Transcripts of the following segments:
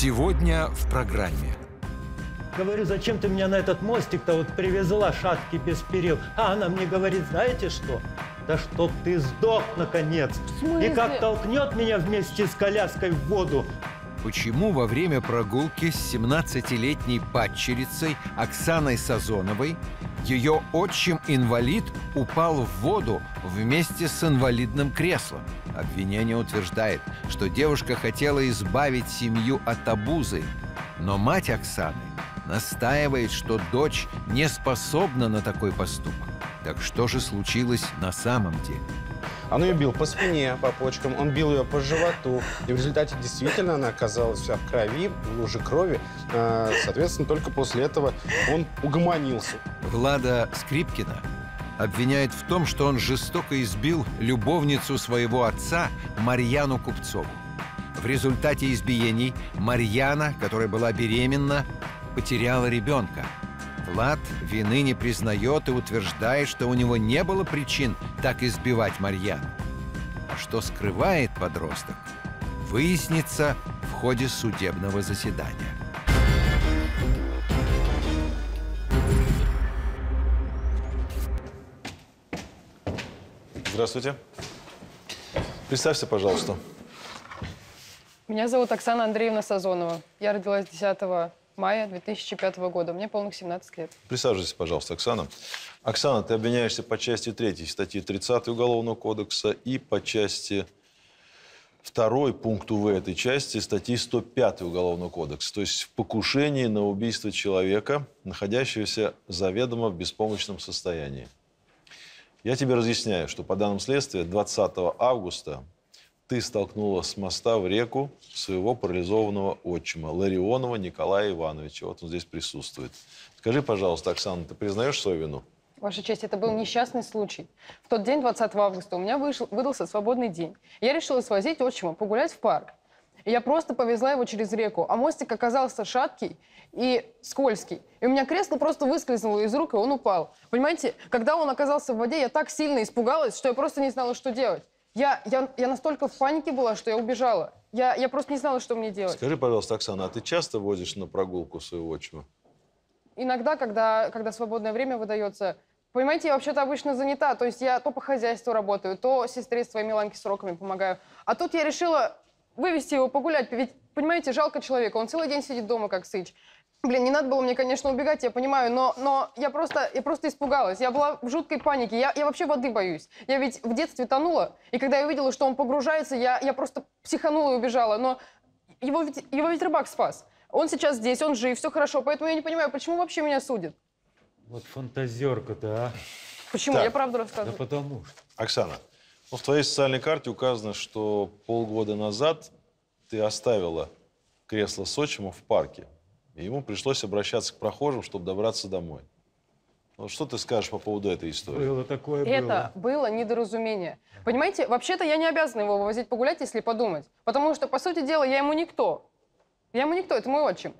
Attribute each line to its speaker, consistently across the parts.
Speaker 1: Сегодня в программе.
Speaker 2: Говорю, зачем ты меня на этот мостик-то вот привезла, шаткий, без перил? А она мне говорит, знаете что? Да чтоб ты сдох, наконец.
Speaker 3: В смысле?
Speaker 2: И как толкнет меня вместе с коляской в воду.
Speaker 1: Почему во время прогулки с 17-летней падчерицей Оксаной Сазоновой ее отчим-инвалид упал в воду вместе с инвалидным креслом? Обвинение утверждает, что девушка хотела избавить семью от обузы. Но мать Оксаны настаивает, что дочь не способна на такой поступок. Так что же случилось на самом деле?
Speaker 4: Он ее бил по спине, по почкам, он бил ее по животу. И в результате действительно она оказалась вся в крови, в луже крови. Соответственно, только после этого он угомонился.
Speaker 1: Влада Скрипкина обвиняет в том, что он жестоко избил любовницу своего отца Марьяну Купцову. В результате избиений Марьяна, которая была беременна, потеряла ребенка. Влад вины не признает и утверждает, что у него не было причин так избивать Марьяну. А что скрывает подросток, выяснится в ходе судебного заседания.
Speaker 5: Здравствуйте. Представься, пожалуйста.
Speaker 3: Меня зовут Оксана Андреевна Сазонова. Я родилась 10 мая 2005 года. Мне полных 17 лет.
Speaker 5: Присаживайтесь, пожалуйста, Оксана. Оксана, ты обвиняешься по части 3 статьи 30 Уголовного кодекса и по части 2 пункту В этой части статьи 105 Уголовного кодекса. То есть в покушении на убийство человека, находящегося заведомо в беспомощном состоянии. Я тебе разъясняю, что по данным следствия 20 августа ты столкнула с моста в реку своего парализованного отчима Ларионова Николая Ивановича. Вот он здесь присутствует. Скажи, пожалуйста, Оксана, ты признаешь свою вину?
Speaker 3: Ваша честь, это был несчастный случай. В тот день, 20 августа, у меня выдался свободный день. Я решила свозить отчима погулять в парк. И я просто повезла его через реку, а мостик оказался шаткий и скользкий. И у меня кресло просто выскользнуло из рук, и он упал. Понимаете, когда он оказался в воде, я так сильно испугалась, что я просто не знала, что делать. Я настолько в панике была, что я убежала. Я просто не знала, что мне делать.
Speaker 5: Скажи, пожалуйста, Оксана, а ты часто водишь на прогулку своего отчима?
Speaker 3: Иногда, когда свободное время выдается. Понимаете, я вообще-то обычно занята. То есть я то по хозяйству работаю, то сестре своей Миланке с уроками помогаю. А тут я решила вывести его погулять. Ведь, понимаете, жалко человека. Он целый день сидит дома, как сыч. Блин, не надо было мне, конечно, убегать, я понимаю, но я просто испугалась. Я была в жуткой панике. Я вообще воды боюсь. Я ведь в детстве тонула, и когда я увидела, что он погружается, я просто психанула и убежала. Но его ведь рыбак спас. Он сейчас здесь, он жив, все хорошо. Поэтому я не понимаю, почему вообще меня судят.
Speaker 2: Вот фантазерка-то, а.
Speaker 3: Почему?
Speaker 5: Так.
Speaker 3: Я правду
Speaker 2: Да
Speaker 3: рассказываю.
Speaker 2: потому что.
Speaker 5: Оксана, ну, в твоей социальной карте указано, что полгода назад ты оставила кресло с отчимом в парке. И ему пришлось обращаться к прохожим, чтобы добраться домой. Вот что ты скажешь по поводу этой истории?
Speaker 2: Было такое,
Speaker 3: Это было недоразумение. Понимаете, вообще-то я не обязана его вывозить погулять, если подумать. Потому что, по сути дела, я ему никто. Я ему никто, это мой отчим.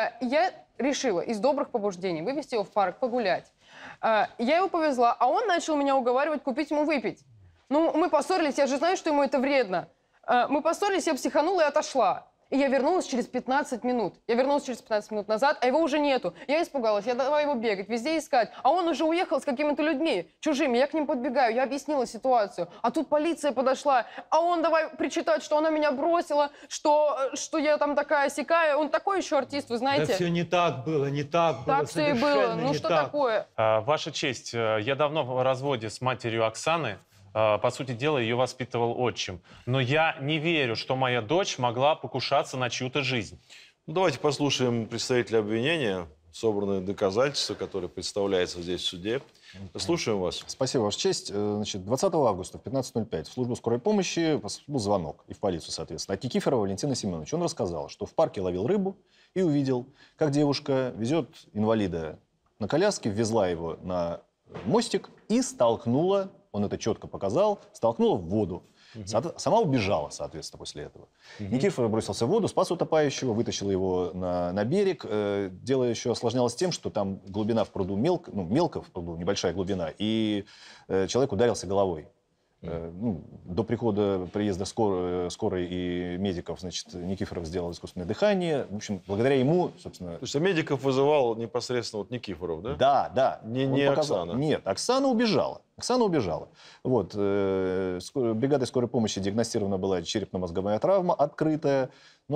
Speaker 3: Я решила из добрых побуждений вывести его в парк, погулять. Я его повезла, а он начал меня уговаривать купить ему выпить. Ну, мы поссорились, я же знаю, что ему это вредно. Мы поссорились, я психанула и отошла. И я вернулась через 15 минут. Я вернулась через 15 минут назад, а его уже нету. Я испугалась, я давай его бегать, везде искать. А он уже уехал с какими-то людьми, чужими. Я к ним подбегаю, я объяснила ситуацию. А тут полиция подошла, а он давай причитать, что она меня бросила, что я там такая-сякая. Он такой еще артист, вы знаете.
Speaker 2: Да все не так было, не так было.
Speaker 3: Так все и было.
Speaker 2: совершенно
Speaker 3: Ну
Speaker 2: не
Speaker 3: что
Speaker 2: так.
Speaker 3: такое?
Speaker 6: Ваша честь, я давно в разводе с матерью Оксаны. По сути дела, ее воспитывал отчим. Но я не верю, что моя дочь могла покушаться на чью-то жизнь.
Speaker 5: Ну, давайте послушаем представителя обвинения, собранные доказательства, которые представляются здесь в суде. Слушаем вас.
Speaker 7: Спасибо, Ваша честь. Значит, 20 августа в 15:05 в службу скорой помощи был звонок, и в полицию, соответственно, от Никифорова Валентина Семеновича. Он рассказал, что в парке ловил рыбу и увидел, как девушка везет инвалида на коляске, ввезла его на мостик и столкнула, он это четко показал, столкнула в воду. Сама убежала, соответственно, после этого. Никифоров бросился в воду, спас утопающего, вытащил его на берег. Дело еще осложнялось тем, что там глубина в пруду мелко в пруду, небольшая глубина, и человек ударился головой До приезда скорой и медиков, значит, Никифоров сделал искусственное дыхание. В общем, благодаря ему, собственно...
Speaker 5: То есть медиков вызывал непосредственно вот Никифоров, да?
Speaker 7: Да, да.
Speaker 5: Не Оксана?
Speaker 7: Нет, Оксана убежала. Вот. Бригадой скорой помощи диагностирована была черепно-мозговая травма, открытая.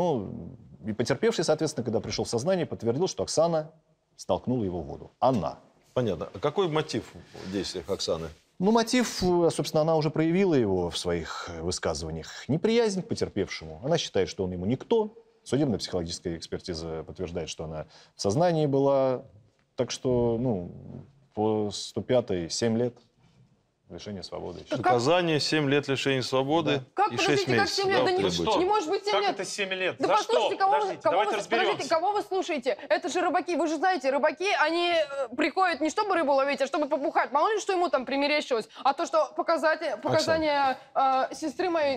Speaker 7: И потерпевший, соответственно, когда пришел в сознание, подтвердил, что Оксана столкнула его в воду. Она.
Speaker 5: Понятно. А какой мотив в действиях Оксаны?
Speaker 7: Мотив, собственно, она уже проявила его в своих высказываниях. Неприязнь к потерпевшему. Она считает, что он ему никто. Судебно-психологическая экспертиза подтверждает, что она в сознании была. Так что, по 105-й 7 лет лишения свободы.
Speaker 5: Наказание 7 лет лишения свободы и 6 месяцев.
Speaker 3: Как 7 лет? Да не может быть 7 лет.
Speaker 6: Как это 7 лет?
Speaker 3: Да
Speaker 6: За
Speaker 3: послушайте,
Speaker 6: что?
Speaker 3: подождите, кого вы слушаете? Это же рыбаки. Вы же знаете, рыбаки, они приходят не чтобы рыбу ловить, а чтобы побухать. Мало ли, что ему там примерещилось. А то, что показания сестры моей,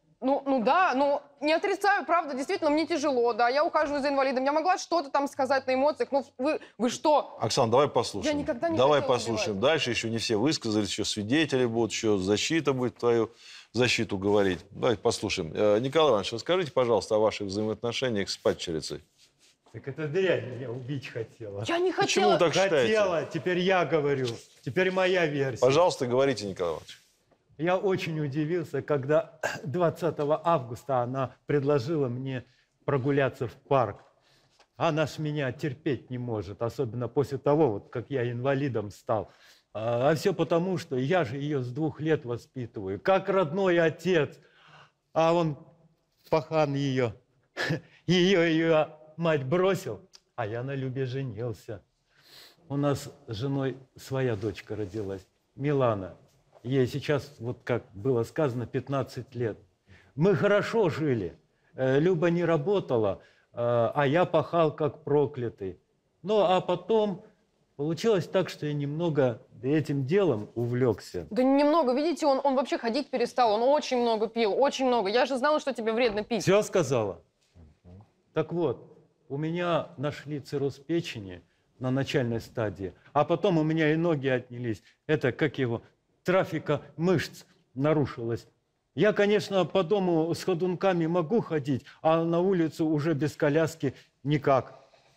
Speaker 3: не отрицаю, правда, действительно, мне тяжело, да, я ухаживаю за инвалидом, я могла что-то там сказать на эмоциях, вы что?
Speaker 5: Оксана, давай послушаем.
Speaker 3: Я никогда не
Speaker 5: Давай
Speaker 3: хотела
Speaker 5: послушаем.
Speaker 3: убивать.
Speaker 5: Дальше еще не все высказались, еще свидетели будут, еще защита будет твою защиту говорить. Давайте послушаем. Николай Иванович, расскажите, пожалуйста, о ваших взаимоотношениях с падчерицей.
Speaker 2: Так это дрянь меня убить хотела.
Speaker 3: Я не хотела.
Speaker 5: Почему вы так считаете?
Speaker 2: Хотела, теперь я говорю. Теперь моя версия.
Speaker 5: Пожалуйста, говорите, Николай Иванович.
Speaker 2: Я очень удивился, когда 20 августа она предложила мне прогуляться в парк. Она ж меня терпеть не может, особенно после того, как я инвалидом стал. А все потому, что я же ее с 2 лет воспитываю, как родной отец. А он, пахан ее, ее мать бросил, а я на Любе женился. У нас с женой своя дочка родилась, Милана. Ей сейчас, вот как было сказано, 15 лет. Мы хорошо жили. Люба не работала, а я пахал как проклятый. А потом получилось так, что я немного этим делом увлекся.
Speaker 3: Да немного, видите, он вообще ходить перестал, он очень много пил, очень много. Я же знала, что тебе вредно пить.
Speaker 2: Все сказала? Так вот, у меня нашли цирроз печени на начальной стадии, а потом у меня и ноги отнялись. Это, трафика мышц нарушилось. Я, конечно, по дому с ходунками могу ходить, а на улицу уже без коляски никак.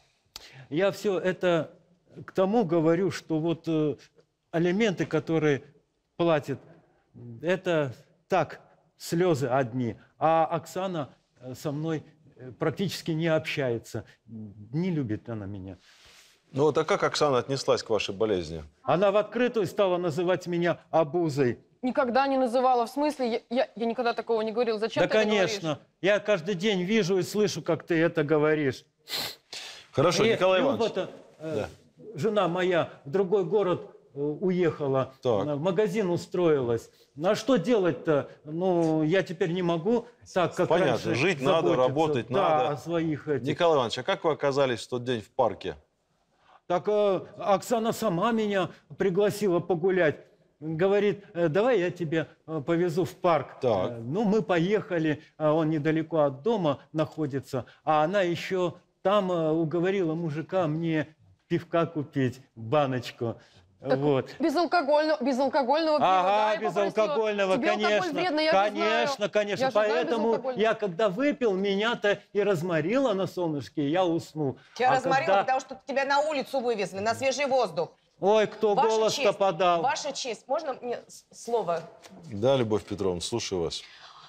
Speaker 2: Я все это к тому говорю, что алименты, которые платят, это так, слезы одни. А Оксана со мной практически не общается. Не любит она меня.
Speaker 5: А как Оксана отнеслась к вашей болезни?
Speaker 2: Она в открытую стала называть меня обузой.
Speaker 3: Никогда не называла, в смысле, я никогда такого не говорила. Зачем
Speaker 2: Да,
Speaker 3: ты это
Speaker 2: конечно.
Speaker 3: говоришь?
Speaker 2: Я каждый день вижу и слышу, как ты это говоришь.
Speaker 5: Хорошо, Николай Иванович.
Speaker 2: Люба-то, жена моя, в другой город уехала,
Speaker 5: Так.
Speaker 2: в магазин устроилась. А что делать-то? Я теперь не могу так, как
Speaker 5: Понятно,
Speaker 2: раньше,
Speaker 5: жить надо,
Speaker 2: заботиться,
Speaker 5: работать надо.
Speaker 2: о своих этих.
Speaker 5: Николай Иванович, а как вы оказались в тот день в парке?
Speaker 2: Так Оксана сама меня пригласила погулять. Говорит, давай я тебя повезу в парк.
Speaker 5: Так.
Speaker 2: Мы поехали, он недалеко от дома находится, а она еще там уговорила мужика мне пивка купить, баночку.
Speaker 3: Так
Speaker 2: Вот.
Speaker 3: Безалкогольного пива, да, я
Speaker 2: безалкогольного,
Speaker 3: попросила. Тебе алкоголь
Speaker 2: конечно.
Speaker 3: вредно, я же знаю.
Speaker 2: Конечно.
Speaker 3: Я же знаю
Speaker 2: Поэтому
Speaker 3: безалкогольный.
Speaker 2: я, когда выпил, меня-то и разморило на солнышке, и я уснул.
Speaker 8: Тебя разморило,
Speaker 2: когда...
Speaker 8: потому что тебя на улицу вывезли, на свежий воздух.
Speaker 2: Ой, кто
Speaker 8: Ваша
Speaker 2: голос-то
Speaker 8: честь,
Speaker 2: подал?
Speaker 8: Ваша честь, можно мне слово?
Speaker 5: Да, Любовь Петровна, слушаю вас.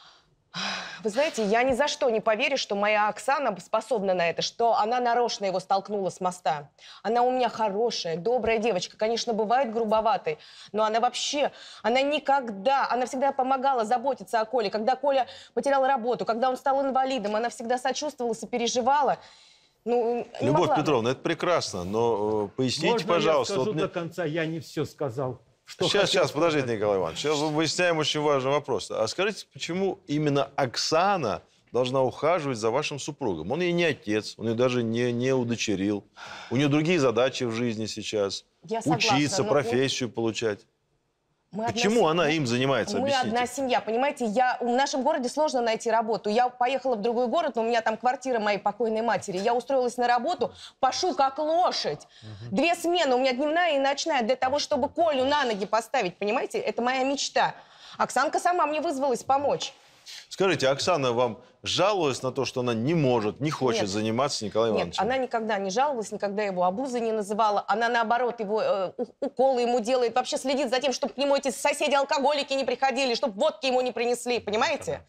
Speaker 8: Вы знаете, я ни за что не поверю, что моя Оксана способна на это, что она нарочно его столкнула с моста. Она у меня хорошая, добрая девочка. Конечно, бывает грубоватой, но она вообще, она всегда помогала заботиться о Коле. Когда Коля потерял работу, когда он стал инвалидом, она всегда сочувствовала, сопереживала.
Speaker 5: Любовь Петровна, это прекрасно, но поясните,
Speaker 2: Можно
Speaker 5: пожалуйста.
Speaker 2: я скажу до конца? Я не все сказал. Что
Speaker 5: Сейчас, подождите, Николай Иванович. Сейчас выясняем очень важный вопрос. А скажите, почему именно Оксана должна ухаживать за вашим супругом? Он ей не отец, он ее даже не удочерил. У нее другие задачи в жизни сейчас.
Speaker 8: Я согласна,
Speaker 5: учиться, профессию получать. Почему она им занимается?
Speaker 8: Мы
Speaker 5: Объясните.
Speaker 8: одна семья, понимаете? В нашем городе сложно найти работу. Я поехала в другой город, но у меня там квартира моей покойной матери. Я устроилась на работу, пашу как лошадь. 2 смены, у меня дневная и ночная, для того, чтобы Колю на ноги поставить, понимаете? Это моя мечта. Оксанка сама мне вызвалась помочь.
Speaker 5: Скажите, Оксана вам жаловалась на то, что она не может, не хочет
Speaker 8: Нет.
Speaker 5: заниматься Николаем
Speaker 8: Нет,
Speaker 5: Ивановичем?
Speaker 8: она никогда не жаловалась, никогда его обузой не называла. Она, наоборот, его уколы ему делает, вообще следит за тем, чтобы к нему эти соседи-алкоголики не приходили, чтобы водки ему не принесли, понимаете?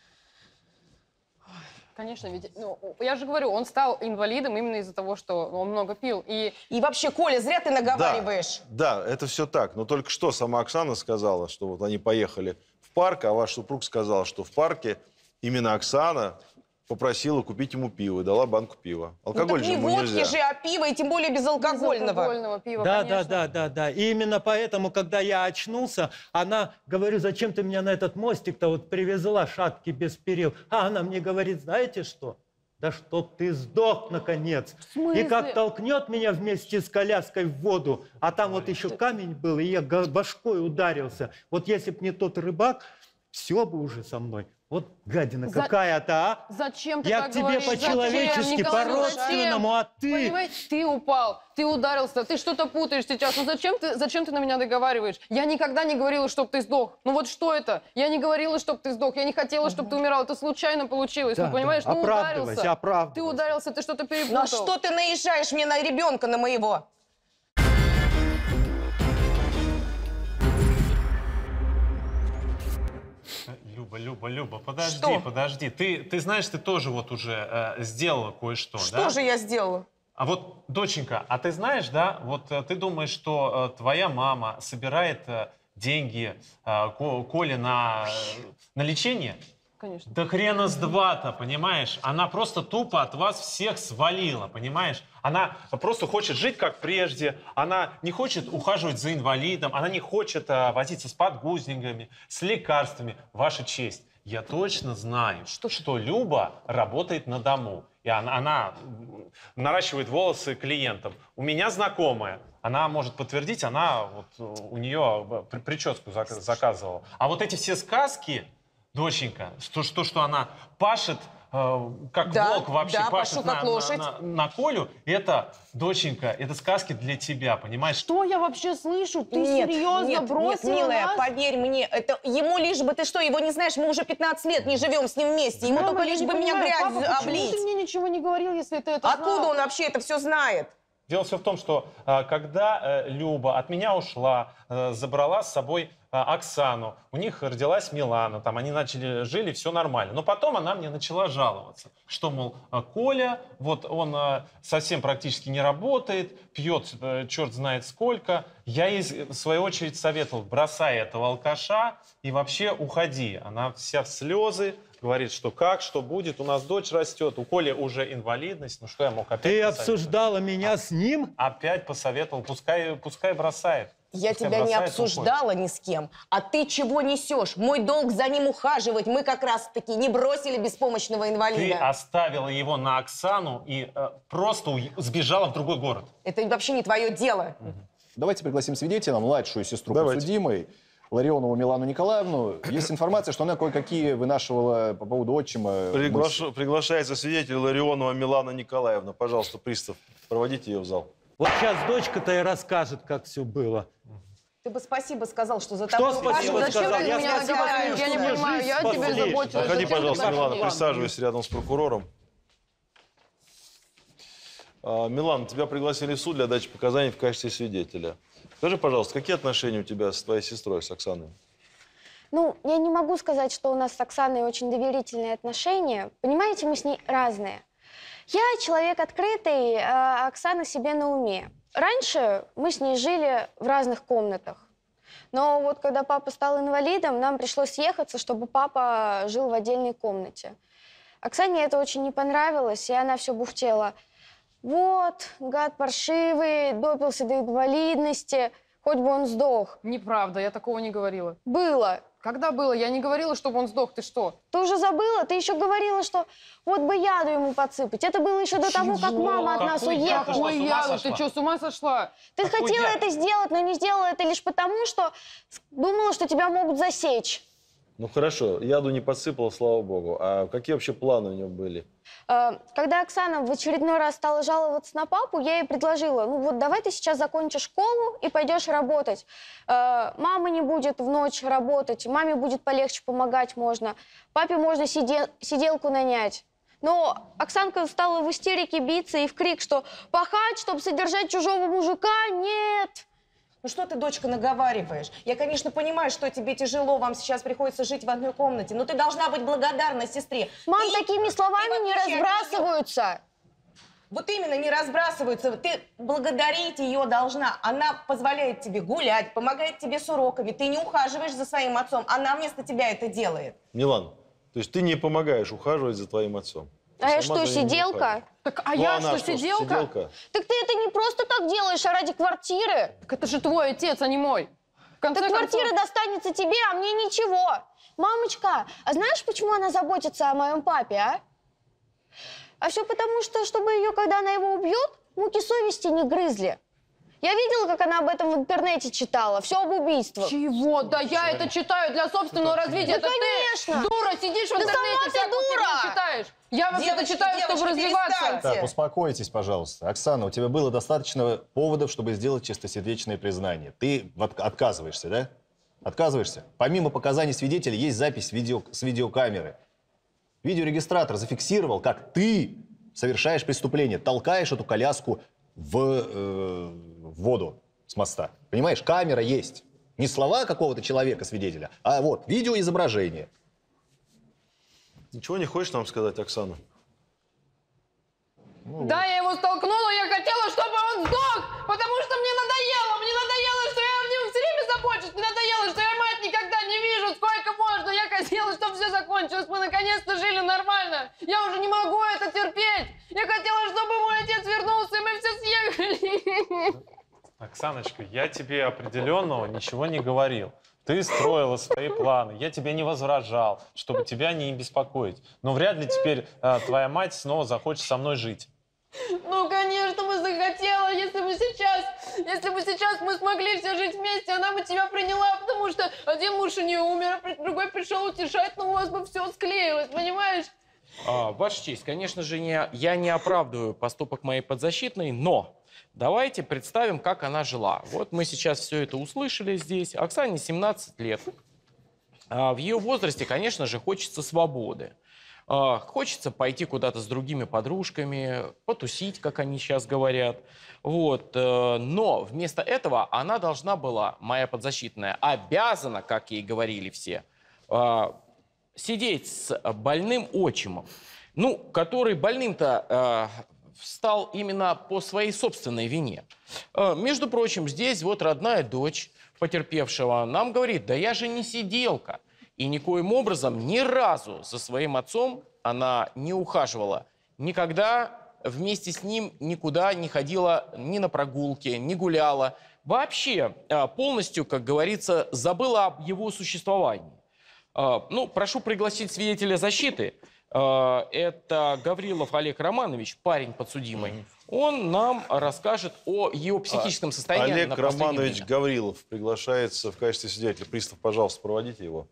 Speaker 3: Конечно, ведь, ну, я же говорю, он стал инвалидом именно из-за того, что он много пил. И
Speaker 8: вообще, Коля, зря ты наговариваешь.
Speaker 5: Да, это все так. Но только что сама Оксана сказала, что вот они поехали в парк, а ваш супруг сказал, что в парке именно Оксана попросила купить ему пиво и дала банку пива. Алкоголь
Speaker 8: ну,
Speaker 5: же
Speaker 8: так
Speaker 5: ему
Speaker 8: не водки
Speaker 5: нельзя.
Speaker 8: же, а пиво, и тем более безалкогольного.
Speaker 3: безалкогольного пива,
Speaker 2: Да,
Speaker 3: конечно.
Speaker 2: да. И именно поэтому, когда я очнулся, она, говорю, зачем ты меня на этот мостик-то вот привезла, шаткий без перил? А она мне говорит, знаете что? Да чтоб ты сдох, наконец.
Speaker 3: В смысле?
Speaker 2: И как толкнет меня вместе с коляской в воду, а там вот еще камень был, и я башкой ударился. Вот если б не тот рыбак, все бы уже со мной. Вот гадина какая-то, а?
Speaker 3: Зачем ты
Speaker 2: Я
Speaker 3: так
Speaker 2: к тебе
Speaker 3: говоришь?
Speaker 2: по-человечески,
Speaker 3: Зачем, Николай,
Speaker 2: по-родственному, а ты...
Speaker 3: Понимаете, ты упал, ты ударился, ты что-то путаешь сейчас. Ну зачем ты на меня договариваешь? Я никогда не говорила, чтобы ты сдох. Ну вот что это? Я не говорила, чтобы ты сдох. Я не хотела, чтобы ты умирал. Это случайно получилось.
Speaker 2: Да,
Speaker 3: ну понимаешь,
Speaker 2: да.
Speaker 3: ну
Speaker 2: Оправдывайся,
Speaker 3: ударился.
Speaker 2: оправдывайся.
Speaker 3: Ты ударился, ты что-то перепутал.
Speaker 8: Ну а что ты наезжаешь мне на ребенка, на моего?
Speaker 6: Люба, подожди,
Speaker 8: Что?
Speaker 6: подожди. Ты знаешь, ты тоже вот уже сделала кое-что, да?
Speaker 8: Что же я сделала?
Speaker 6: А вот, доченька, а ты знаешь, да, вот ты думаешь, что твоя мама собирает деньги Коле на лечение?
Speaker 3: Конечно.
Speaker 6: Да хрена с два-то, понимаешь? Она просто тупо от вас всех свалила, понимаешь? Она просто хочет жить как прежде, она не хочет ухаживать за инвалидом, она не хочет возиться с подгузниками, с лекарствами. Ваша честь, я точно знаю, что Люба работает на дому. И она наращивает волосы клиентам. У меня знакомая, она может подтвердить, она вот у нее прическу заказывала. А вот эти все сказки, доченька, что она пашет, как
Speaker 8: Да,
Speaker 6: волк вообще,
Speaker 8: да,
Speaker 6: пашет
Speaker 8: пашу как лошадь.
Speaker 6: на Колю, это, доченька, это сказки для тебя, понимаешь?
Speaker 3: Что я вообще слышу? Ты
Speaker 8: Нет,
Speaker 3: серьезно
Speaker 8: нет,
Speaker 3: бросила
Speaker 8: нет, милая,
Speaker 3: нас?
Speaker 8: поверь мне, это ему лишь бы, ты что, его не знаешь, мы уже 15 лет не живем с ним вместе, ему
Speaker 3: Мама,
Speaker 8: только
Speaker 3: я
Speaker 8: лишь
Speaker 3: не
Speaker 8: бы меня
Speaker 3: понимаю,
Speaker 8: грязью
Speaker 3: папа, почему
Speaker 8: облить.
Speaker 3: ты мне ничего не говорил, если ты это
Speaker 8: Откуда
Speaker 3: знал?
Speaker 8: он вообще это все знает?
Speaker 6: Дело все в том, что когда Люба от меня ушла, забрала с собой Оксану, у них родилась Милана, там они жили, все нормально. Но потом она мне начала жаловаться, что, мол, Коля, вот он совсем практически не работает, пьет черт знает сколько. Я ей, в свою очередь, советовал, бросай этого алкаша и вообще уходи. Она вся в слезы, говорит, что как, что будет, у нас дочь растет, у Коли уже инвалидность, ну что я мог опять
Speaker 2: Ты
Speaker 6: посоветовать?
Speaker 2: обсуждала меня с ним?
Speaker 6: Опять посоветовал, пускай бросает.
Speaker 8: Я
Speaker 6: Пускай
Speaker 8: тебя не
Speaker 6: бросает,
Speaker 8: обсуждала ни с кем. А ты чего несешь? Мой долг за ним ухаживать. Мы как раз-таки не бросили беспомощного
Speaker 6: Ты
Speaker 8: инвалида.
Speaker 6: оставила его на Оксану и просто сбежала в другой город.
Speaker 8: Это вообще не твое дело.
Speaker 7: Давайте пригласим свидетеля, младшую сестру
Speaker 5: Давайте.
Speaker 7: подсудимой, Ларионову Милану Николаевну. Есть информация, что она кое-какие вынашивала по поводу отчима.
Speaker 5: Приглашается свидетель Ларионова Милана Николаевна. Пожалуйста, пристав, проводите ее в зал.
Speaker 2: Вот сейчас дочка-то и расскажет, как все было.
Speaker 8: Ты бы спасибо сказал, что за
Speaker 2: Что
Speaker 8: тобой
Speaker 2: спасибо
Speaker 8: ухаживают.
Speaker 2: сказал?
Speaker 3: Зачем ты
Speaker 2: Я
Speaker 3: меня
Speaker 2: спасибо
Speaker 3: наговариваешь?
Speaker 2: скажу,
Speaker 3: Я
Speaker 2: что
Speaker 3: не
Speaker 2: мне
Speaker 3: понимаю,
Speaker 2: жизнь
Speaker 3: я о тебе
Speaker 2: спасли.
Speaker 3: заботилась.
Speaker 5: Заходи,
Speaker 3: Зачем ты
Speaker 5: пожалуйста,
Speaker 3: так
Speaker 5: Милана,
Speaker 3: делаешь?
Speaker 5: присаживайся рядом с прокурором. Милана, тебя пригласили в суд для дачи показаний в качестве свидетеля. Скажи, пожалуйста, какие отношения у тебя с твоей сестрой, с Оксаной?
Speaker 9: Ну, я не могу сказать, что у нас с Оксаной очень доверительные отношения. Понимаете, мы с ней разные. Я человек открытый, а Оксана себе на уме. Раньше мы с ней жили в разных комнатах. Но вот когда папа стал инвалидом, нам пришлось съехаться, чтобы папа жил в отдельной комнате. Оксане это очень не понравилось, и она все бухтела. Вот, гад паршивый, допился до инвалидности, хоть бы он сдох.
Speaker 3: Неправда, я такого не говорила.
Speaker 9: Было.
Speaker 3: Когда было? Я не говорила, чтобы он сдох. Ты что?
Speaker 9: Ты уже забыла? Ты еще говорила, что вот бы яду ему подсыпать. Это было еще до того, как мама от нас
Speaker 6: Какой яд?
Speaker 9: уехала.
Speaker 6: Ты что, с
Speaker 3: Ой,
Speaker 6: ума
Speaker 3: Яна,
Speaker 6: сошла?
Speaker 3: ты что, с ума сошла?
Speaker 9: Ты
Speaker 6: Какой
Speaker 9: хотела
Speaker 6: яд?
Speaker 9: это сделать, но не сделала это лишь потому, что думала, что тебя могут засечь.
Speaker 5: Ну хорошо, яду не подсыпала, слава богу. А какие вообще планы у него были?
Speaker 9: Когда Оксана в очередной раз стала жаловаться на папу, я ей предложила, ну вот давай ты сейчас закончишь школу и пойдешь работать. Мама не будет в ночь работать, маме будет полегче помогать можно, папе можно сиделку нанять. Но Оксанка стала в истерике биться и в крик, что пахать, чтобы содержать чужого мужика, нет.
Speaker 8: Ну что ты, дочка, наговариваешь? Я, конечно, понимаю, что тебе тяжело, вам сейчас приходится жить в одной комнате, но ты должна быть благодарна сестре.
Speaker 9: Мам, такими словами не разбрасываются.
Speaker 8: Вот именно, не разбрасываются. Ты благодарить ее должна. Она позволяет тебе гулять, помогает тебе с уроками. Ты не ухаживаешь за своим отцом, она вместо тебя это делает.
Speaker 5: Милан, то есть ты не помогаешь ухаживать за твоим отцом?
Speaker 9: А я что, сиделка?
Speaker 3: Так, а я что, сиделка?
Speaker 9: Так ты это не просто так делаешь, а ради квартиры.
Speaker 3: Так это же твой отец, а не мой. Так
Speaker 9: квартира достанется тебе, а мне ничего. Мамочка, а знаешь, почему она заботится о моем папе, а? А все потому, что, чтобы ее, когда она его убьет, муки совести не грызли. Я видела, как она об этом в интернете читала. Все об убийствах.
Speaker 3: Чего? Да я это читаю для собственного развития.
Speaker 9: Да, конечно.
Speaker 3: Ты, дура, сидишь в интернете,
Speaker 9: сама ты
Speaker 3: всякую
Speaker 9: дура.
Speaker 3: херню читаешь. Я вообще-то
Speaker 8: Девочки,
Speaker 3: читаю, чтобы развиваться.
Speaker 8: перестаньте.
Speaker 7: Так, успокойтесь, пожалуйста. Оксана, у тебя было достаточно поводов, чтобы сделать чистосердечное признание. Ты отказываешься, да? Отказываешься? Помимо показаний свидетелей, есть запись с видеокамеры. Видеорегистратор зафиксировал, как ты совершаешь преступление, толкаешь эту коляску в воду с моста. Понимаешь, камера есть. Не слова какого-то человека-свидетеля, а вот видеоизображение.
Speaker 5: Ничего не хочешь нам сказать, Оксана?
Speaker 3: Да, я его столкнула, я хотела, чтобы он сдох, потому что мне надоело. Мне надоело, что я о нем все время забочусь. Мне надоело, что я мать никогда не вижу, сколько можно. Я хотела, чтобы все закончилось. Мы наконец-то жили нормально. Я уже не могу это терпеть. Я хотела, чтобы мой отец вернулся, и мы все съехали.
Speaker 6: Оксаночка, я тебе определенного ничего не говорил. Ты строила свои планы, я тебе не возражал, чтобы тебя не беспокоить. Но вряд ли теперь твоя мать снова захочет со мной жить.
Speaker 3: Ну, конечно, бы захотела, если бы сейчас мы смогли все жить вместе, она бы тебя приняла, потому что один муж у нее умер, а другой пришел утешать, но у вас бы все склеилось, понимаешь?
Speaker 10: Ваша честь, конечно же, я не оправдываю поступок моей подзащитной, но давайте представим, как она жила. Вот мы сейчас все это услышали здесь. Оксане 17 лет. В ее возрасте, конечно же, хочется свободы. Хочется пойти куда-то с другими подружками, потусить, как они сейчас говорят. Вот. Но вместо этого она должна была, моя подзащитная, обязана, как ей говорили все, сидеть с больным отчимом. Ну, который больным-то стал именно по своей собственной вине. Между прочим, здесь вот родная дочь потерпевшего нам говорит, да я же не сиделка. И никоим образом ни разу за своим отцом она не ухаживала. Никогда вместе с ним никуда не ходила ни на прогулки, не гуляла. Вообще полностью, как говорится, забыла об его существовании. Ну, прошу пригласить свидетеля защиты. Это Гаврилов Олег Романович, парень подсудимый. Он нам расскажет о его психическом состоянии.
Speaker 5: Олег Романович Гаврилов приглашается в качестве свидетеля. Пристав, пожалуйста, проводите его.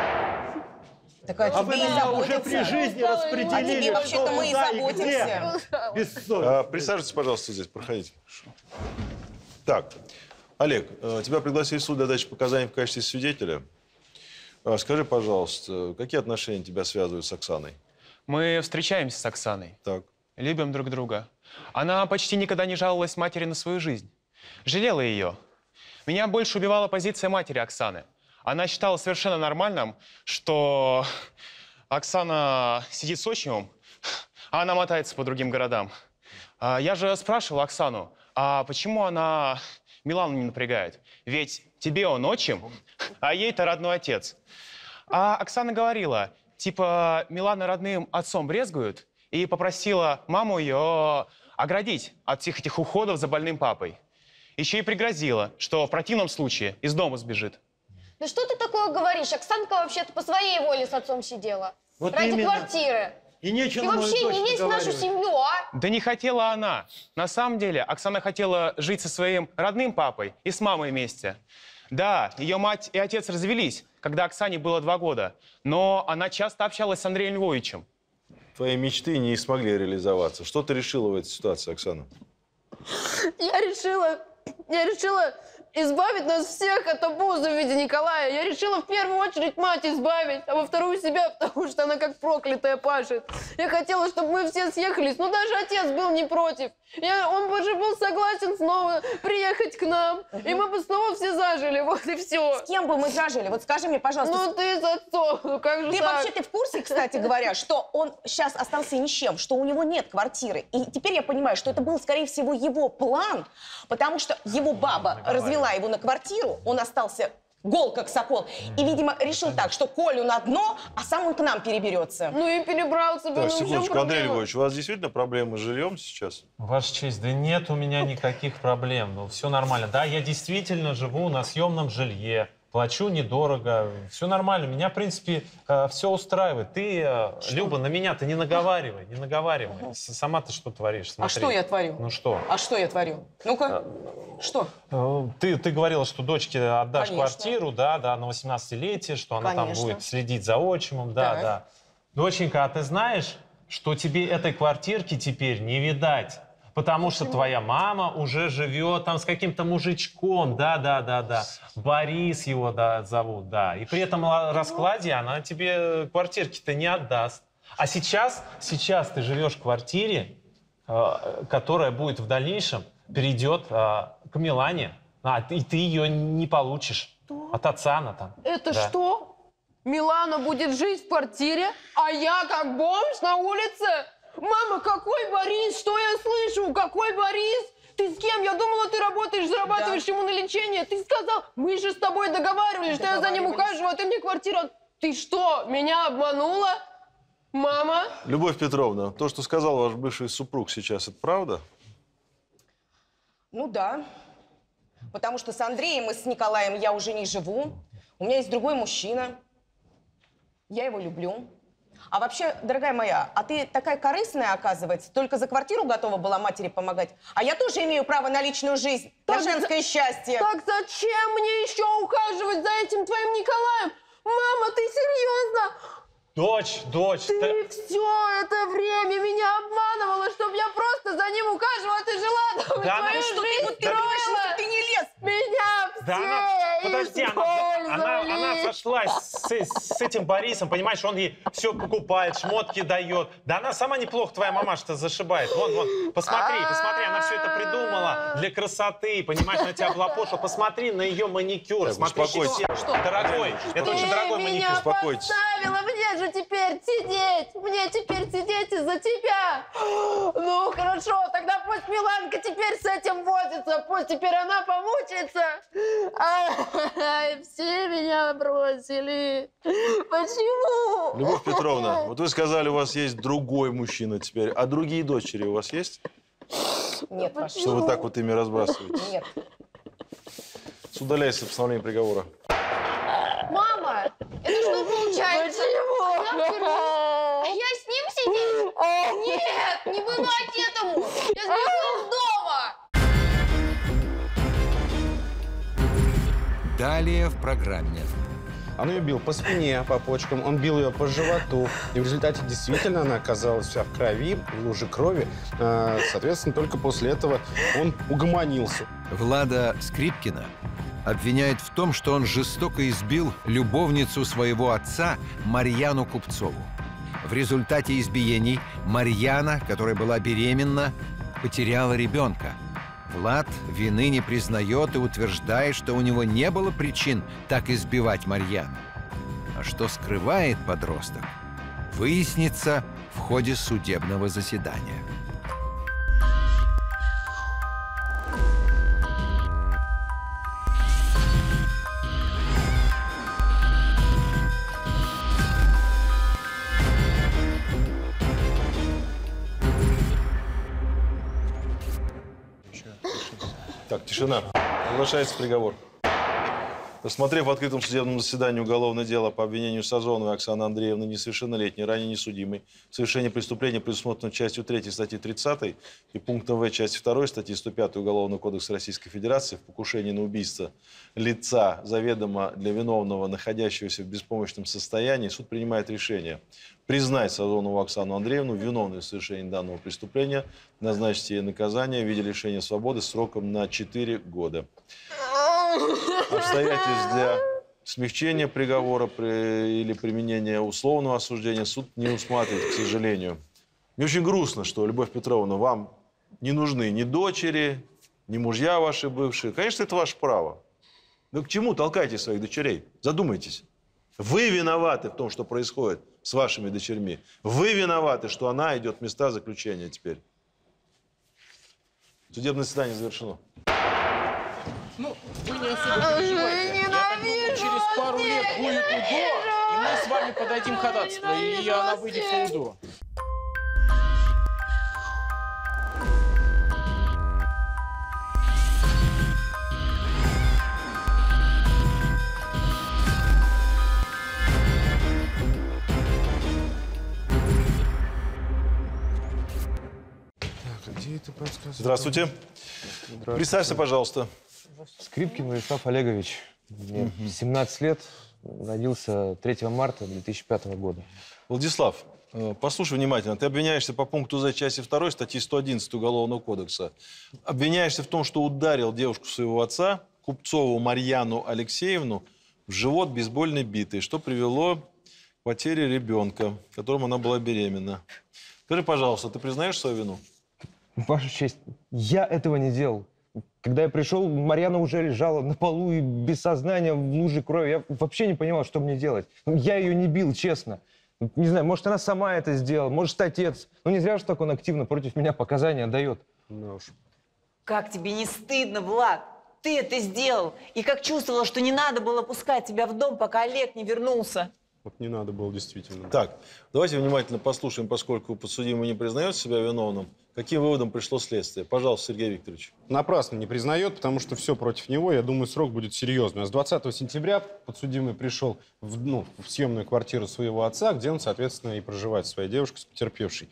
Speaker 8: Так, а
Speaker 2: вы меня уже при жизни распределили,
Speaker 8: вообще-то мы и заботимся.
Speaker 2: Бессовестно.
Speaker 5: Присаживайтесь, пожалуйста, здесь, проходите. Так, Олег, тебя пригласили в суд для дачи показаний в качестве свидетеля. Скажи, пожалуйста, какие отношения тебя связывают с Оксаной?
Speaker 11: Мы встречаемся с Оксаной.
Speaker 5: Так.
Speaker 11: Любим друг друга. Она почти никогда не жаловалась матери на свою жизнь. Жалела ее. Меня больше убивала позиция матери Оксаны. Она считала совершенно нормальным, что Оксана сидит с отчимом, а она мотается по другим городам. Я же спрашивал Оксану, а почему она Милану не напрягает? Ведь тебе он отчим, а ей-то родной отец. А Оксана говорила, типа, Милана родным отцом брезгуют, и попросила маму ее оградить от всех этих уходов за больным папой. Еще и пригрозила, что в противном случае из дома сбежит.
Speaker 9: Да что ты такое говоришь? Оксанка вообще-то по своей воле с отцом сидела.
Speaker 2: Вот
Speaker 9: ради
Speaker 2: именно.
Speaker 9: квартиры.
Speaker 2: И нечего
Speaker 9: И
Speaker 2: на мою
Speaker 9: вообще
Speaker 2: дочь
Speaker 9: не лезь в нашу
Speaker 2: наговаривать.
Speaker 9: семью, а?
Speaker 11: Да не хотела она. На самом деле, Оксана хотела жить со своим родным папой и с мамой вместе. Да, ее мать и отец развелись, когда Оксане было 2 года. Но она часто общалась с Андреем Львовичем.
Speaker 5: Твои мечты не смогли реализоваться. Что ты решила в этой ситуации, Оксана?
Speaker 3: Я решила избавить нас всех от обузы в виде Николая. Я решила в первую очередь мать избавить, а во вторую себя, потому что она как проклятая пашет. Я хотела, чтобы мы все съехались, но даже отец был не против. Он бы же был согласен снова приехать к нам, и мы бы снова все зажили, вот и все.
Speaker 8: С кем бы мы зажили? Вот скажи мне, пожалуйста.
Speaker 3: Ну ты с отцом, ну как же
Speaker 8: Ты
Speaker 3: так?
Speaker 8: вообще в курсе, кстати говоря, что он сейчас остался ни с чем, что у него нет квартиры. И теперь я понимаю, что это был, скорее всего, его план, потому что его баба развела его на квартиру, он остался гол, как сокол. И, видимо, решил так, что Колю на дно, а сам он к нам переберется.
Speaker 3: Ну и перебрал себе,
Speaker 5: Так,
Speaker 3: ну в чем
Speaker 5: секундочку, Андрей
Speaker 3: проблема?
Speaker 5: Львович, у вас действительно проблемы с жильем сейчас?
Speaker 6: Ваша честь, да нет у меня никаких проблем. Ну, все нормально. Да, я действительно живу на съемном жилье. Плачу недорого. Все нормально. Меня, в принципе, все устраивает. Ты, Люба, на меня-то не наговаривай. Не наговаривай. Сама ты что творишь? Смотри.
Speaker 8: А что я творю?
Speaker 6: Ну что?
Speaker 8: А что я творю? Ну-ка, что?
Speaker 6: Ты говорила, что дочке отдашь
Speaker 8: Конечно.
Speaker 6: квартиру, да, на 18-летие, что она там
Speaker 8: Конечно.
Speaker 6: будет следить за отчимом, да,
Speaker 8: Так.
Speaker 6: да. Доченька, а ты знаешь, что тебе этой квартирки теперь не видать? Потому что твоя мама уже живет там с каким-то мужичком, да. Борис его зовут, да. И при этом раскладе она тебе квартирки-то не отдаст. А сейчас ты живешь в квартире, которая будет в дальнейшем перейдет к Милане, и ты ее не получишь. От отца она там.
Speaker 3: Это
Speaker 6: Да.
Speaker 3: что? Милана будет жить в квартире, а я как бомж на улице? Мама, какой Борис? Что я слышу? Какой Борис? Ты с кем? Я думала, ты работаешь, зарабатываешь ему на лечение. Ты сказал, мы же с тобой договаривались, что я за ним ухаживаю, а ты мне квартиру... Ты что, меня обманула? Мама?
Speaker 5: Любовь Петровна, то, что сказал ваш бывший супруг сейчас, это правда?
Speaker 8: Ну да. Потому что с Андреем и с Николаем я уже не живу. У меня есть другой мужчина. Я его люблю. А вообще, дорогая моя, а ты такая корыстная, оказывается, только за квартиру готова была матери помогать. А я тоже имею право на личную жизнь, на женское счастье.
Speaker 3: Так зачем мне еще ухаживать за этим твоим Николаем? Мама, ты серьезно?
Speaker 6: Дочь,
Speaker 3: Ты все это время меня обманывала, чтобы я просто за ним ухаживала, ты жила там, и
Speaker 6: Да,
Speaker 3: свою
Speaker 6: ну
Speaker 8: что ты
Speaker 3: жизнь
Speaker 8: вот строишь,
Speaker 3: строила.
Speaker 8: если ты не лез?
Speaker 3: Меня все
Speaker 6: Да, подожди, она
Speaker 3: использовали.
Speaker 6: сошлась с этим Борисом, понимаешь, он ей все покупает, шмотки дает. Да она сама неплохо, твоя мамаша-то зашибает. Вон, посмотри, она все это придумала для красоты, понимаешь, она тебя облапошила. Посмотри на ее маникюр,
Speaker 5: Так,
Speaker 6: смотри,
Speaker 5: успокойтесь.
Speaker 6: дорогой, это очень дорогой
Speaker 3: Ты
Speaker 6: маникюр.
Speaker 3: меня
Speaker 5: успокойтесь.
Speaker 3: подставила, мне же теперь сидеть, из-за тебя. Ну, хорошо, тогда пусть Миланка теперь с этим возится, пусть теперь она помучается. Ай, все меня бросили. Почему?
Speaker 5: Любовь Петровна, вот вы сказали, у вас есть другой мужчина теперь, а другие дочери у вас есть?
Speaker 8: Нет, Паша,
Speaker 5: Что вы так вот ими разбрасываете?
Speaker 8: нет.
Speaker 5: Суд удаляется постановление приговора.
Speaker 9: Мама, это что получается?
Speaker 3: Почему?
Speaker 9: Я с ним сидеть? Нет, не бывать этому! Я сбегу из дома!
Speaker 1: Далее в программе.
Speaker 4: Он ее бил по спине, по почкам, он бил ее по животу. И в результате действительно она оказалась вся в крови, в луже крови. Соответственно, только после этого он угомонился.
Speaker 1: Влада Скрипкина обвиняет в том, что он жестоко избил любовницу своего отца Марьяну Купцову. В результате избиений Марьяна, которая была беременна, потеряла ребенка. Влад вины не признает и утверждает, что у него не было причин так избивать Марьяну. А что скрывает подросток, выяснится в ходе судебного заседания.
Speaker 5: Так, тишина. Оглашается приговор. Рассмотрев в открытом судебном заседании уголовное дело по обвинению Сазоновой Оксаны Андреевны, несовершеннолетней, ранее несудимой, в совершении преступления, предусмотренного частью 3 статьи 30 и пунктом В части 2 статьи 105 Уголовного кодекса Российской Федерации в покушении на убийство лица, заведомо для виновного, находящегося в беспомощном состоянии, суд принимает решение признать Сазонову Оксану Андреевну виновной в совершении данного преступления, назначить ей наказание в виде лишения свободы сроком на 4 года. Обстоятельств для смягчения приговора или применения условного осуждения суд не усматривает, к сожалению. Мне очень грустно, что, Любовь Петровна, вам не нужны ни дочери, ни мужья ваши бывшие. Конечно, это ваше право. Но к чему толкаете своих дочерей? Задумайтесь. Вы виноваты в том, что происходит с вашими дочерьми. Вы виноваты, что она идет в места заключения теперь. Судебное заседание завершено.
Speaker 10: Ну, вы не особо переживайте. Я так думаю, через пару лет будет УДО, и мы с вами подадим ходатайство, и она выйдет в УДО.
Speaker 5: Здравствуйте. Представься, пожалуйста.
Speaker 12: Скрипкин Владислав Олегович. Мне 17 лет. Родился 3 марта 2005 года.
Speaker 5: Владислав, послушай внимательно. Ты обвиняешься по пункту За части 2 статьи 111 Уголовного кодекса. Обвиняешься в том, что ударил девушку своего отца, Купцову Марьяну Алексеевну, в живот бейсбольной битой, что привело к потере ребенка, которым она была беременна. Скажи, пожалуйста, ты признаешь свою вину?
Speaker 12: Ваша честь, я этого не делал. Когда я пришел, Марьяна уже лежала на полу и без сознания в луже крови. Я вообще не понимал, что мне делать. Я ее не бил, честно. Не знаю, может, она сама это сделала, может, отец. Ну, не зря же так он активно против меня показания дает.
Speaker 5: Ну уж.
Speaker 13: Как тебе не стыдно, Влад? Ты это сделал. И как чувствовала, что не надо было пускать тебя в дом, пока Олег не вернулся.
Speaker 4: Вот не надо было действительно.
Speaker 5: Так, давайте внимательно послушаем, поскольку подсудимый не признает себя виновным. Каким выводом пришло следствие? Пожалуйста, Сергей Викторович.
Speaker 4: Напрасно не признает, потому что все против него. Я думаю, срок будет серьезный. А с 20 сентября подсудимый пришел в съемную квартиру своего отца, где он, соответственно, и проживает со своей девушкой, с потерпевшей,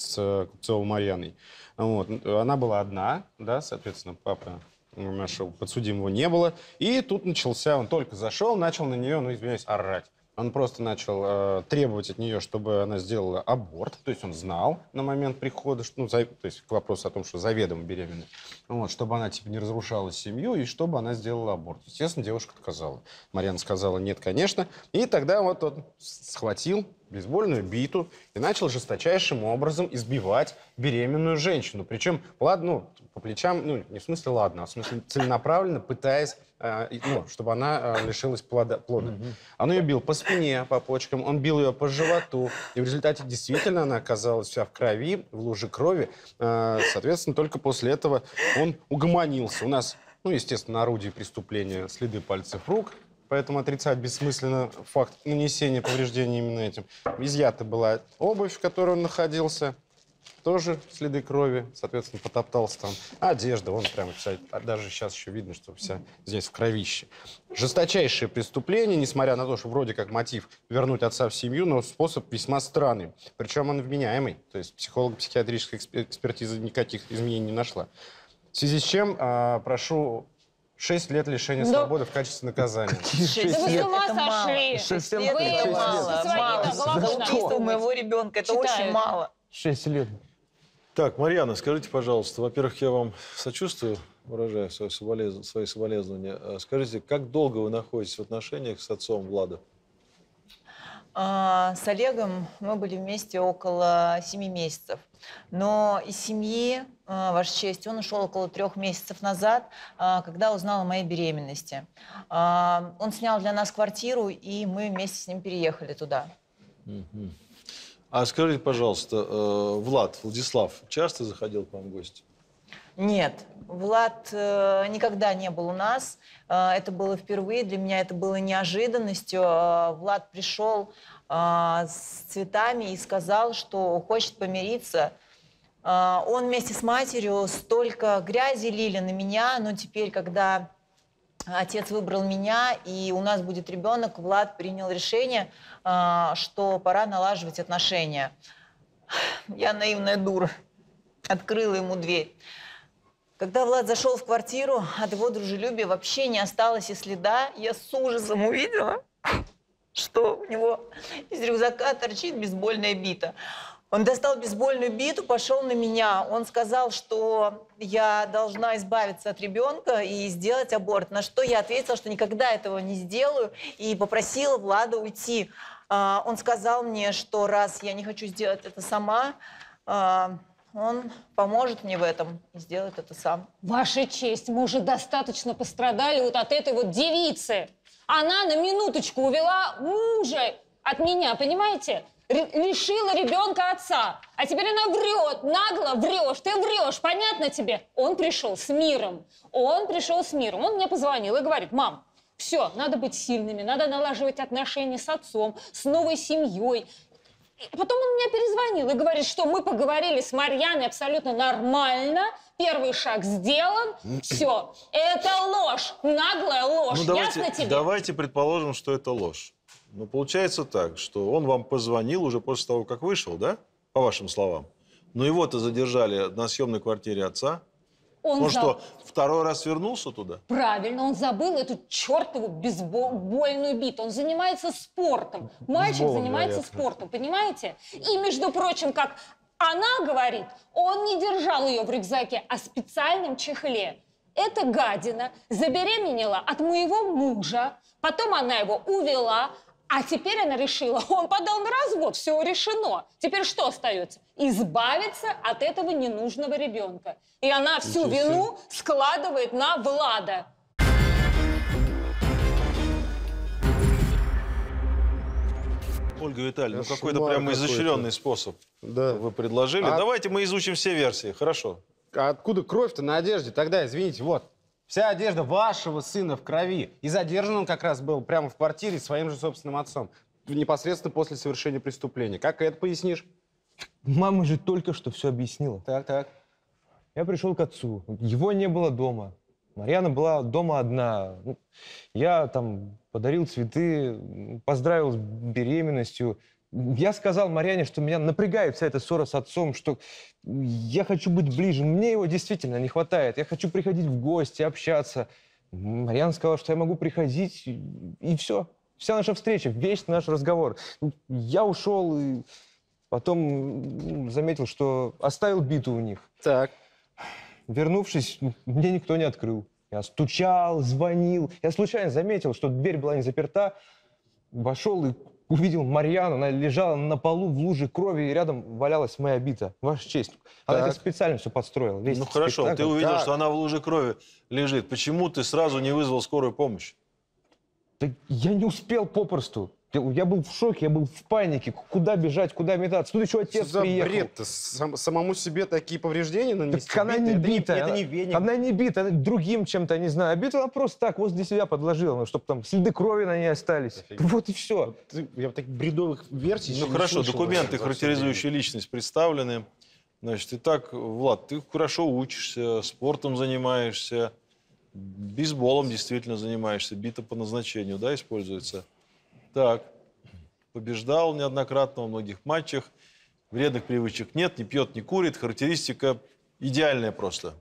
Speaker 4: с Купцовой Марьяной. Вот. Она была одна, да, соответственно, папа нашего подсудимого не было. И тут начался, он только зашел, начал на нее, ну, извиняюсь, орать. Он просто начал требовать от нее, чтобы она сделала аборт. То есть он знал на момент прихода, что, то есть к вопросу о том, что заведомо беременна. Вот, чтобы она типа не разрушала семью и чтобы она сделала аборт. Естественно, девушка отказала. Марьяна сказала нет, конечно. И тогда вот он схватил бейсбольную биту и начал жесточайшим образом избивать беременную женщину. Причем, ладно, по плечам, не в смысле ладно, а в смысле целенаправленно пытаясь, чтобы она лишилась плода. Он ее бил по спине, по почкам, он бил ее по животу. И в результате действительно она оказалась вся в крови, в луже крови. Соответственно, только после этого он угомонился. У нас, естественно, на орудии преступления следы пальцев рук. Поэтому отрицать бессмысленно факт нанесения повреждений именно этим. Изъята была обувь, в которой он находился. Тоже следы крови, соответственно, потоптался там. Одежда, вон прямо, кстати, даже сейчас еще видно, что вся здесь в кровище. Жесточайшее преступление, несмотря на то, что вроде как мотив вернуть отца в семью, но способ весьма странный. Причем он вменяемый. То есть психолого-психиатрическая экспертиза никаких изменений не нашла. В связи с чем прошу 6 лет лишения свободы в качестве наказания.
Speaker 13: 6 лет это мало.
Speaker 12: 6
Speaker 13: лет это мало. За убийство моего ребенка это очень мало.
Speaker 12: 6 лет.
Speaker 5: Так, Марьяна, скажите, пожалуйста, во-первых, я вам сочувствую, выражаю свои соболезнования. Скажите, как долго вы находитесь в отношениях с отцом Влада?
Speaker 13: С Олегом мы были вместе около 7 месяцев. Но из семьи, Ваша честь, он ушел около 3 месяцев назад, когда узнал о моей беременности. Он снял для нас квартиру, и мы вместе с ним переехали туда.
Speaker 5: А скажите, пожалуйста, Владислав часто заходил к вам в гости?
Speaker 13: Нет, Влад никогда не был у нас. Это было впервые, для меня это было неожиданностью. Влад пришел с цветами и сказал, что хочет помириться. Он вместе с матерью столько грязи лили на меня, но теперь, когда отец выбрал меня, и у нас будет ребенок, Влад принял решение, что пора налаживать отношения. Я наивная дура. Открыла ему дверь. Когда Влад зашел в квартиру, от его дружелюбия вообще не осталось и следа. Я с ужасом увидела, что у него из рюкзака торчит бейсбольная бита. Он достал бейсбольную биту, пошел на меня. Он сказал, что я должна избавиться от ребенка и сделать аборт. На что я ответила, что никогда этого не сделаю, и попросила Влада уйти. Он сказал мне, что раз я не хочу сделать это сама, он поможет мне в этом и сделает это сам.
Speaker 14: Ваша честь, мы уже достаточно пострадали вот от этой вот девицы. Она на минуточку увела мужа от меня, понимаете? Лишила ребенка отца. А теперь она врет, нагло врешь. Ты врешь, понятно тебе? Он пришел с миром. Он пришел с миром. Он мне позвонил и говорит: мам, все, надо быть сильными, надо налаживать отношения с отцом, с новой семьей. Потом он мне перезвонил и говорит, что мы поговорили с Марьяной абсолютно нормально, первый шаг сделан, все. Это ложь, наглая ложь,
Speaker 5: Ну,
Speaker 14: ясно тебе?
Speaker 5: давайте предположим, что это ложь. Но получается так, что он вам позвонил уже после того, как вышел, да? По вашим словам. Но его-то задержали на съемной квартире отца. Он что, второй раз вернулся туда?
Speaker 14: Правильно, он забыл эту чертову бейсбольную биту. Он занимается спортом. Мальчик занимается спортом, понимаете? И, между прочим, как она говорит, он не держал ее в рюкзаке, а в специальном чехле. Эта гадина забеременела от моего мужа, потом она его увела, а теперь она решила, он подал на развод, все решено. Теперь что остается? Избавиться от этого ненужного ребенка. И она всю вину складывает на Влада.
Speaker 5: Ольга Витальевна, ну какой-то прямо изощренный способ вы предложили. Давайте мы изучим все версии, хорошо?
Speaker 4: А откуда кровь-то на одежде? Тогда, извините, вот. Вся одежда вашего сына в крови. И задержан он как раз был прямо в квартире своим же собственным отцом. Непосредственно после совершения преступления. Как это пояснишь?
Speaker 12: Мама же только что все объяснила.
Speaker 4: Так.
Speaker 12: Я пришел к отцу. Его не было дома. Марьяна была дома одна. Я там подарил цветы, поздравил с беременностью. Я сказал Марьяне, что меня напрягает вся эта ссора с отцом, что я хочу быть ближе. Мне его действительно не хватает. Я хочу приходить в гости, общаться. Марьяна сказала, что я могу приходить, и все. Вся наша встреча, весь наш разговор. Я ушел и потом заметил, что оставил биту у них.
Speaker 4: Так.
Speaker 12: Вернувшись, мне никто не открыл. Я стучал, звонил. Я случайно заметил, что дверь была не заперта. Вошел и увидел Марьяну. Она лежала на полу в луже крови, и рядом валялась моя бита. Ваша честь. Она это специально все подстроила. Весь
Speaker 5: Ну хорошо,
Speaker 12: спектакль.
Speaker 5: ты увидел, что она в луже крови лежит. Почему ты сразу не вызвал скорую помощь?
Speaker 12: Да я не успел попросту. Я был в шоке, я был в панике. Куда бежать, куда метаться? Тут еще отец
Speaker 4: Что за
Speaker 12: приехал.
Speaker 4: бред-то? Самому себе такие повреждения нанести?
Speaker 12: Так она не бита.
Speaker 4: Это не веник.
Speaker 12: Она не бита, она другим чем-то, не знаю. А бита она просто так возле себя подложила, ну, чтобы там следы крови на ней остались. Вот и все.
Speaker 4: Я вот таких бредовых версий
Speaker 5: Ну хорошо, документы, характеризующие личность, представлены. Значит, итак, Влад, ты хорошо учишься, спортом занимаешься, бейсболом действительно занимаешься, бита по назначению, да, используется? Так, побеждал неоднократно во многих матчах, вредных привычек нет, не пьет, не курит, характеристика идеальная просто.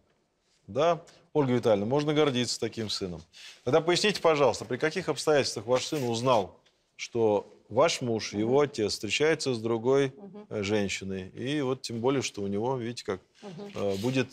Speaker 5: Да, Ольга Витальевна, можно гордиться таким сыном. Тогда поясните, пожалуйста, при каких обстоятельствах ваш сын узнал, что ваш муж, его отец, встречается с другой женщиной, и вот тем более, что у него, видите, как будет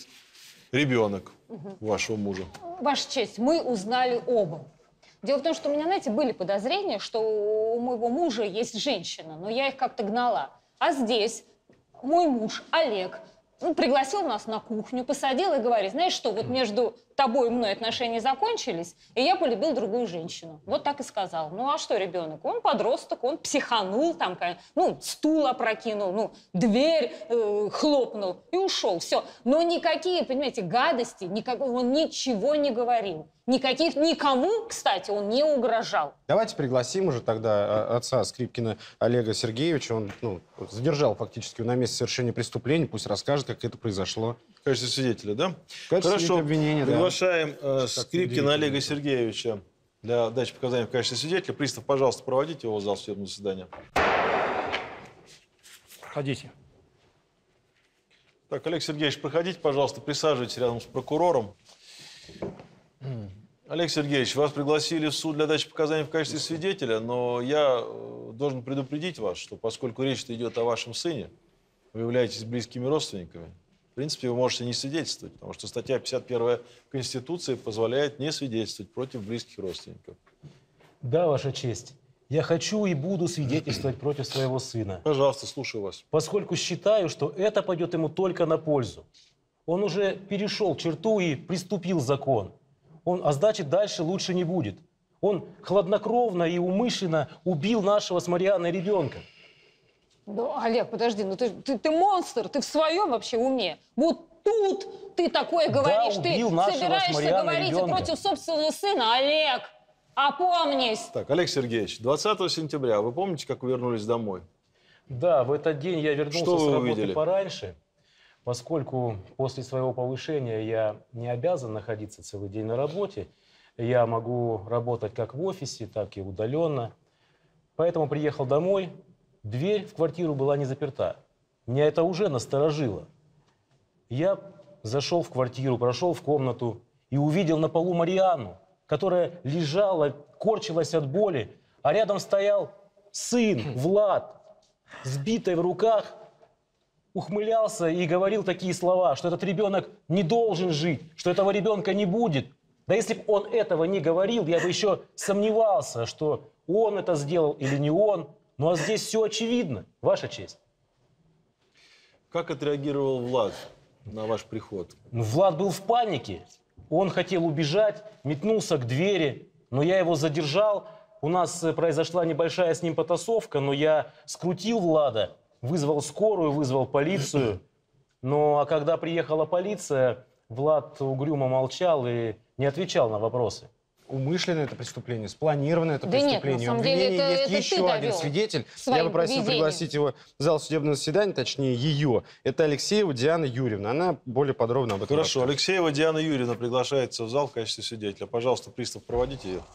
Speaker 5: ребенок вашего мужа?
Speaker 14: Ваша честь, мы узнали оба. Дело в том, что у меня, знаете, были подозрения, что у моего мужа есть женщина, но я их как-то гнала. А здесь мой муж, Олег, пригласил нас на кухню, посадил и говорит: знаешь что, вот между тобой и мной отношения закончились, и я полюбил другую женщину. Вот так и сказал. Ну а что ребенок? Он подросток, он психанул, там, стул опрокинул, дверь хлопнул и ушел. Все. Но никакие, понимаете, гадости, он ничего не говорил. Никому, кстати, он не угрожал.
Speaker 4: Давайте пригласим уже тогда отца Скрипкина Олега Сергеевича. Он задержал фактически на месте совершения преступления. Пусть расскажет, как это произошло.
Speaker 5: В качестве свидетеля, да?
Speaker 4: В качестве
Speaker 5: Хорошо.
Speaker 4: обвинения, да.
Speaker 5: Приглашаем Скрипкина Олега Сергеевича для дачи показаний в качестве свидетеля. Пристав, пожалуйста, проводите его в зал судебного заседания.
Speaker 15: Ходите.
Speaker 5: Так, Олег Сергеевич, проходите, пожалуйста, присаживайтесь рядом с прокурором. Олег Сергеевич, вас пригласили в суд для дачи показаний в качестве свидетеля, но я должен предупредить вас, что поскольку речь идет о вашем сыне, вы являетесь близкими родственниками, в принципе, вы можете не свидетельствовать, потому что статья 51 Конституции позволяет не свидетельствовать против близких родственников.
Speaker 15: Да, Ваша честь. Я хочу и буду свидетельствовать против своего сына.
Speaker 5: Пожалуйста, слушаю вас.
Speaker 15: Поскольку считаю, что это пойдет ему только на пользу. Он уже перешел черту и приступил закон. А значит, дальше лучше не будет. Он хладнокровно и умышленно убил нашего с Марианной ребенка.
Speaker 14: Да, Олег, подожди, ну ты монстр, ты в своем вообще уме? Вот тут ты такое говоришь,
Speaker 15: да,
Speaker 14: ты собираешься говорить против собственного сына, Олег, опомнись.
Speaker 5: Так, Олег Сергеевич, 20 сентября, вы помните, как вы вернулись домой?
Speaker 15: Да, в этот день я вернулся
Speaker 5: Что
Speaker 15: с
Speaker 5: вы
Speaker 15: работы
Speaker 5: увидели?
Speaker 15: Пораньше, поскольку после своего повышения я не обязан находиться целый день на работе. Я могу работать как в офисе, так и удаленно. Поэтому приехал домой. Дверь в квартиру была не заперта. Меня это уже насторожило. Я зашел в квартиру, прошел в комнату и увидел на полу Марианну, которая лежала, корчилась от боли, а рядом стоял сын, Влад, сбитый в руках, ухмылялся и говорил такие слова, что этот ребенок не должен жить, что этого ребенка не будет. Да если бы он этого не говорил, я бы еще сомневался, что он это сделал или не он. Ну а здесь все очевидно, Ваша честь.
Speaker 5: Как отреагировал Влад на ваш приход?
Speaker 15: Ну, Влад был в панике. Он хотел убежать, метнулся к двери, но я его задержал. У нас произошла небольшая с ним потасовка, но я скрутил Влада, вызвал скорую, вызвал полицию. Ну а когда приехала полиция, Влад угрюмо молчал и не отвечал на вопросы.
Speaker 4: Умышленное это преступление, спланированное это
Speaker 14: Да нет,
Speaker 4: преступление.
Speaker 14: на самом деле
Speaker 4: Обвинение
Speaker 14: это
Speaker 4: есть
Speaker 14: ты
Speaker 4: еще один
Speaker 14: довел
Speaker 4: свидетель.
Speaker 14: своим
Speaker 4: Я бы просил
Speaker 14: поведением.
Speaker 4: пригласить его в зал судебного заседания, точнее ее. Это Алексеева Диана Юрьевна. Она более подробно об этом
Speaker 5: Хорошо,
Speaker 4: расскажет.
Speaker 5: Алексеева Диана Юрьевна приглашается в зал в качестве свидетеля. Пожалуйста, пристав, проводите ее.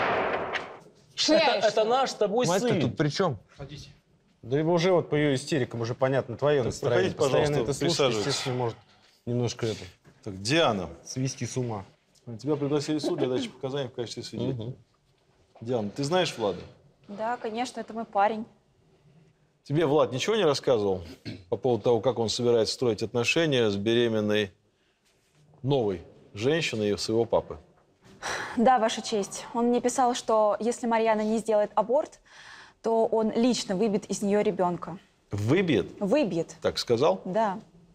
Speaker 15: Это наш с тобой
Speaker 4: Мать-то
Speaker 15: сын.
Speaker 4: тут при чем?
Speaker 15: Ходите.
Speaker 4: Да его уже вот по ее истерикам уже понятно твое настроение.
Speaker 5: проходите, пожалуйста,
Speaker 4: Постоянно это слушать,
Speaker 5: присаживайтесь.
Speaker 4: естественно, может немножко это
Speaker 5: Так, Диана.
Speaker 4: свести с ума.
Speaker 5: Тебя пригласили в суд для дачи показаний в качестве свидетеля. Диана, ты знаешь Влада?
Speaker 16: Да, конечно, это мой парень.
Speaker 5: Тебе Влад ничего не рассказывал по поводу того, как он собирается строить отношения с беременной новой женщиной своего папы?
Speaker 16: Да, Ваша честь. Он мне писал, что если Марьяна не сделает аборт, то он лично выбьет из нее ребенка.
Speaker 5: Выбьет?
Speaker 16: Выбьет,
Speaker 5: Так сказал?
Speaker 16: да.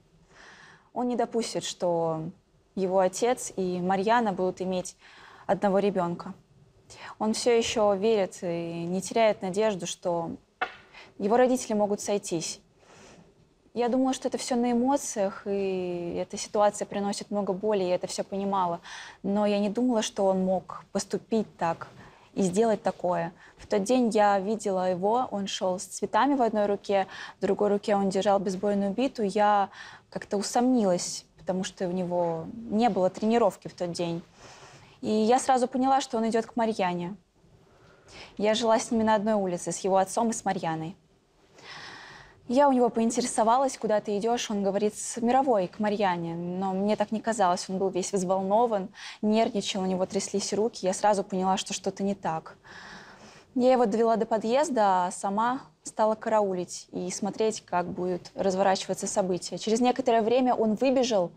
Speaker 16: Он не допустит, что его отец и Марьяна будут иметь одного ребенка. Он все еще верит и не теряет надежду, что его родители могут сойтись. Я думала, что это все на эмоциях, и эта ситуация приносит много боли, я это все понимала. Но я не думала, что он мог поступить так и сделать такое. В тот день я видела его, он шел с цветами в одной руке, в другой руке он держал бейсбольную биту. Я как-то усомнилась, потому что у него не было тренировки в тот день. И я сразу поняла, что он идет к Марьяне. Я жила с ними на одной улице, с его отцом и с Марьяной. Я у него поинтересовалась, куда ты идешь. Он говорит, с Мировой, к Марьяне. Но мне так не казалось. Он был весь взволнован, нервничал, у него тряслись руки. Я сразу поняла, что что-то не так. Я его довела до подъезда, а сама стала караулить и смотреть, как будут разворачиваться события. Через некоторое время он выбежал.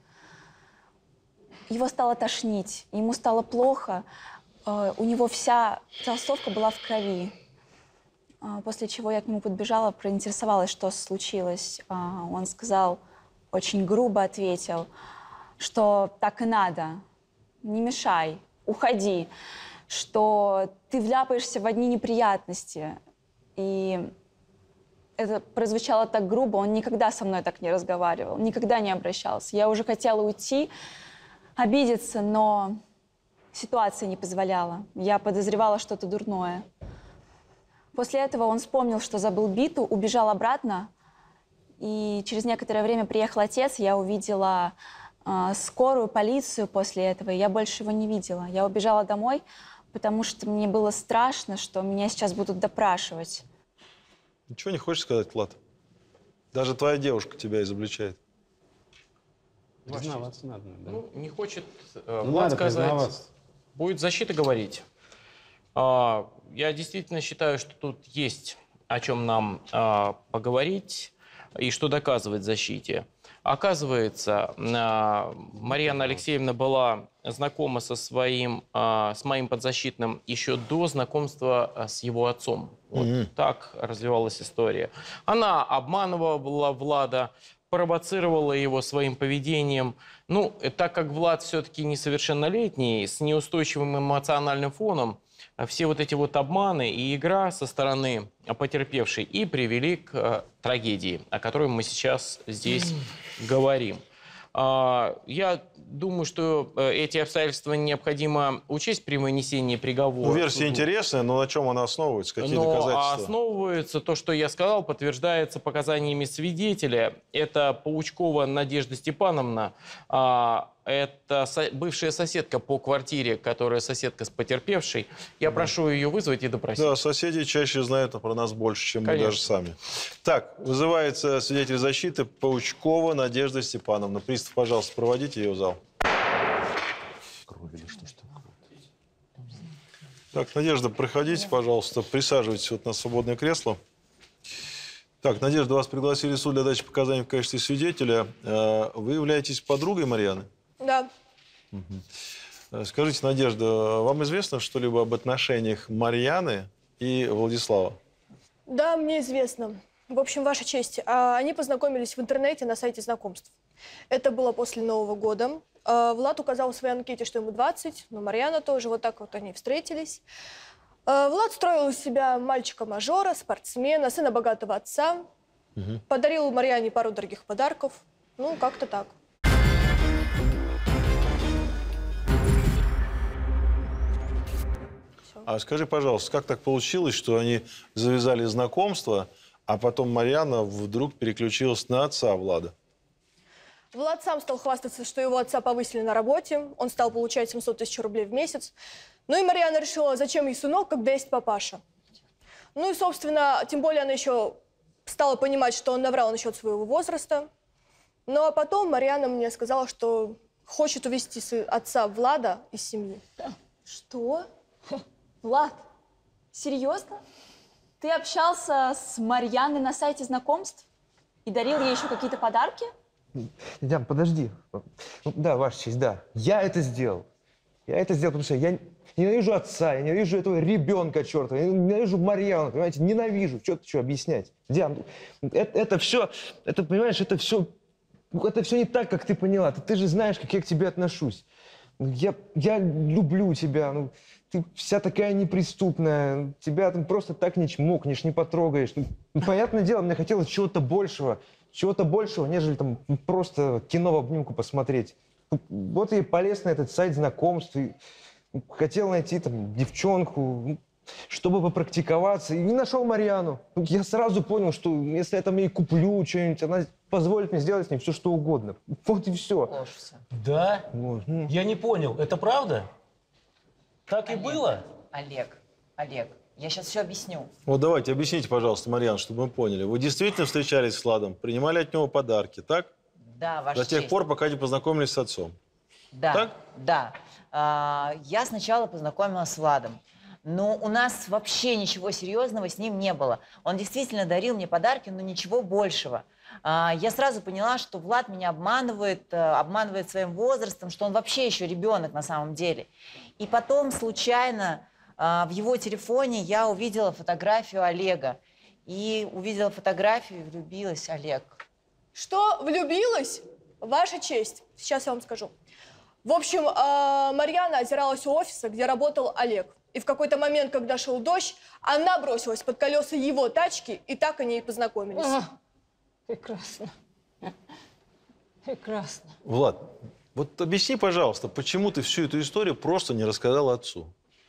Speaker 16: Его стало тошнить, ему стало плохо. У него вся толстовка была в крови. После чего я к нему подбежала, проинтересовалась, что случилось. Он сказал, очень грубо ответил, что так и надо, не мешай, уходи, что ты вляпаешься в одни неприятности. И это прозвучало так грубо, он никогда со мной так не разговаривал, никогда не обращался. Я уже хотела уйти, обидеться, но ситуация не позволяла. Я подозревала что-то дурное. После этого он вспомнил, что забыл биту, убежал обратно. И через некоторое время приехал отец, я увидела скорую, полицию после этого. Я больше его не видела. Я убежала домой, потому что мне было страшно, что меня сейчас будут допрашивать.
Speaker 5: Ничего не хочешь сказать, Влад? Даже твоя девушка тебя изобличает.
Speaker 10: Признаваться надо, да. Ну, не хочет
Speaker 4: Ну,
Speaker 10: Влад
Speaker 4: надо
Speaker 10: сказать.
Speaker 4: признаваться.
Speaker 10: Будет защита говорить. Я действительно считаю, что тут есть о чем нам поговорить и что доказывать защите. Оказывается, Марьяна Алексеевна была знакома с моим подзащитным еще до знакомства с его отцом. Вот так развивалась история. Она обманывала Влада, провоцировала его своим поведением. Ну, так как Влад все-таки несовершеннолетний, с неустойчивым эмоциональным фоном, все вот эти вот обманы и игра со стороны потерпевшей и привели к трагедии, о которой мы сейчас здесь говорим. Я думаю, что эти обстоятельства необходимо учесть при вынесении приговора.
Speaker 5: Ну, версия интересная, но на чем она основывается? Какие доказательства?
Speaker 10: Основывается то, что я сказал, подтверждается показаниями свидетеля. Это Паучкова Надежда Степановна. Это бывшая соседка по квартире, которая соседка с потерпевшей. Я прошу ее вызвать и допросить.
Speaker 5: Да, соседи чаще знают про нас больше, чем
Speaker 10: Конечно.
Speaker 5: мы даже сами. Так, вызывается свидетель защиты Паучкова Надежда Степановна. Пристав, пожалуйста, проводите ее в зал. Так, Надежда, проходите, пожалуйста, присаживайтесь вот на свободное кресло. Так, Надежда, вас пригласили в суд для дачи показаний в качестве свидетеля. Вы являетесь подругой Марьяны?
Speaker 17: Да.
Speaker 5: Скажите, Надежда, вам известно что-либо об отношениях Марьяны и Владислава?
Speaker 17: Да, мне известно. В общем, Ваша честь, они познакомились в интернете на сайте знакомств. Это было после Нового года. Влад указал в своей анкете, что ему 20, но Марьяна тоже. Вот так вот они встретились. Влад строил из себя мальчика-мажора, спортсмена, сына богатого отца. Подарил Марьяне пару дорогих подарков. Ну, как-то так.
Speaker 5: А скажи, пожалуйста, как так получилось, что они завязали знакомство, а потом Марьяна вдруг переключилась на отца Влада?
Speaker 17: Влад сам стал хвастаться, что его отца повысили на работе. Он стал получать 700 тысяч рублей в месяц. Ну и Марьяна решила, зачем ей сынок, когда есть папаша. Ну и, собственно, тем более она еще стала понимать, что он наврал насчет своего возраста. Ну а потом Марьяна мне сказала, что хочет увезти отца Влада из семьи.
Speaker 16: Что? Влад, серьезно? Ты общался с Марьяной на сайте знакомств и дарил ей еще какие-то подарки?
Speaker 12: Диан, подожди. Да, Ваша честь, да. Я это сделал. Я это сделал, потому что я ненавижу отца, я ненавижу этого ребенка чертова, я ненавижу Марьяну, понимаете, ненавижу. Что объяснять? Диан, это все, это, понимаешь, это все не так, как ты поняла. Ты же знаешь, как я к тебе отношусь. Я люблю тебя, ну, ты вся такая неприступная, тебя там просто так не чмокнешь, не потрогаешь. Ну, понятное дело, мне хотелось чего-то большего, нежели там просто кино в обнимку посмотреть. Вот я и полез на этот сайт знакомств, и хотел найти там девчонку, чтобы попрактиковаться, и не нашел Марьяну. Я сразу понял, что если я там ей куплю что-нибудь, она позволит мне сделать с ней все, что угодно. Вот и все.
Speaker 15: Да? Я не понял, это правда? Так и было?
Speaker 13: Олег, я сейчас все объясню.
Speaker 5: Вот давайте, объясните, пожалуйста, Марьяна, чтобы мы поняли. Вы действительно встречались с Владом, принимали от него подарки, так?
Speaker 13: Да, Ваша
Speaker 5: До тех
Speaker 13: честь.
Speaker 5: пор, пока не познакомились с отцом.
Speaker 13: Да,
Speaker 5: Так?
Speaker 13: да. Я сначала познакомилась с Владом. Но у нас вообще ничего серьезного с ним не было. Он действительно дарил мне подарки, но ничего большего. Я сразу поняла, что Влад меня обманывает своим возрастом, что он вообще еще ребенок на самом деле. И потом случайно в его телефоне я увидела фотографию Олега. И увидела фотографию и влюбилась, Олег.
Speaker 17: Что, влюбилась? Ваша честь, сейчас я вам скажу. В общем, Марьяна озиралась у офиса, где работал Олег. И в какой-то момент, когда шел дождь, она бросилась под колеса его тачки, и так они и познакомились.
Speaker 14: Прекрасно. Прекрасно.
Speaker 5: Влад, вот объясни, пожалуйста, почему ты всю эту историю просто не рассказал отцу?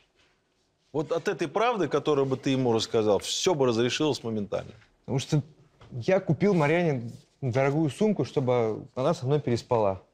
Speaker 5: Вот от этой правды, которую бы ты ему рассказал, все бы разрешилось моментально.
Speaker 12: Потому что я купил Марьяне дорогую сумку, чтобы она со мной переспала.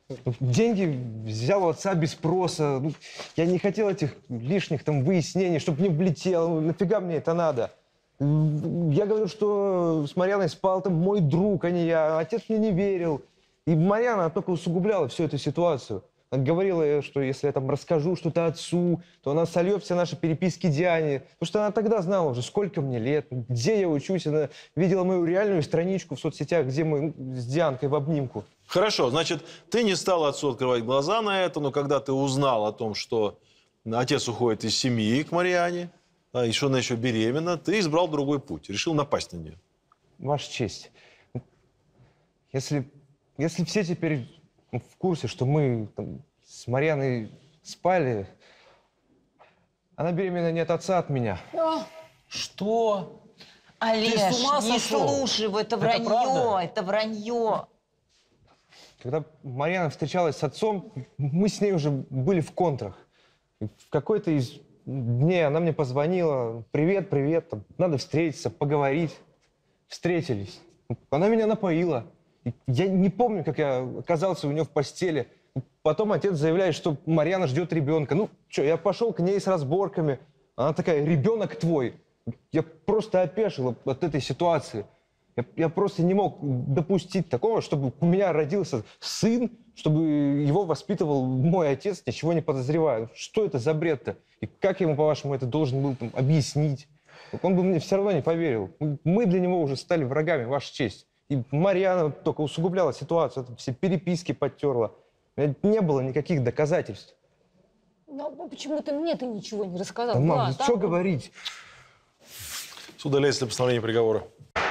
Speaker 12: Деньги взял у отца без спроса. Ну, я не хотел этих лишних там выяснений, чтобы не влетел. Ну, нафига мне это надо? Я говорю, что с Марьяной спал там мой друг, а не я. Отец мне не верил. И Марьяна только усугубляла всю эту ситуацию. Она говорила, что если я там расскажу что-то отцу, то она сольет все наши переписки Диане. Потому что она тогда знала уже, сколько мне лет, где я учусь. Она видела мою реальную страничку в соцсетях, где мы с Дианкой в обнимку.
Speaker 5: Хорошо, значит, ты не стал отцу открывать глаза на это, но когда ты узнал о том, что отец уходит из семьи к Марьяне, и что она еще беременна, ты избрал другой путь, решил напасть на нее.
Speaker 12: Ваша честь, если все теперь в курсе, что мы там, с Марьяной спали, она беременна не от отца, а от меня.
Speaker 10: Что?
Speaker 13: Олеж,
Speaker 10: Ты с ума
Speaker 13: не
Speaker 10: сошел?
Speaker 13: слушай его, это
Speaker 10: Это правда?
Speaker 13: вранье, это вранье.
Speaker 12: Когда Марьяна встречалась с отцом, мы с ней уже были в контрах. И в какой-то из дней она мне позвонила. Привет, привет, там, надо встретиться, поговорить. Встретились. Она меня напоила. И я не помню, как я оказался у нее в постели. Потом отец заявляет, что Марьяна ждет ребенка. Ну, что, я пошел к ней с разборками. Она такая: ребенок твой. Я просто опешил от этой ситуации. Я просто не мог допустить такого, чтобы у меня родился сын, чтобы его воспитывал мой отец, ничего не подозревая. Что это за бред-то? И как я ему, по-вашему, это должен был там объяснить? Он бы мне все равно не поверил. Мы для него уже стали врагами, ваша честь. И Марьяна только усугубляла ситуацию, все переписки подтерла. Не было никаких доказательств.
Speaker 14: Ну, почему ты мне ничего не рассказал?
Speaker 12: Да, мам,
Speaker 14: Влад,
Speaker 12: что говорить?
Speaker 5: Суд удаляется для постановления приговора.